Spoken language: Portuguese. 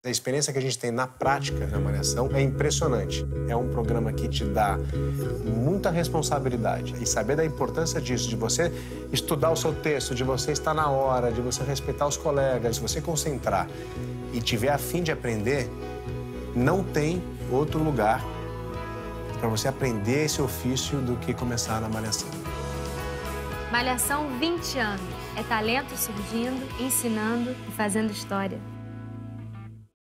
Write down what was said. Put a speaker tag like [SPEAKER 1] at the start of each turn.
[SPEAKER 1] A experiência que a gente tem na prática na Malhação é impressionante. É um programa que te dá muita responsabilidade. E saber da importância disso, de você estudar o seu texto, de você estar na hora, de você respeitar os colegas, de você concentrar e tiver a fim de aprender, não tem outro lugar para você aprender esse ofício do que começar na Malhação.
[SPEAKER 2] Malhação 20 anos. É talento surgindo, ensinando e fazendo história.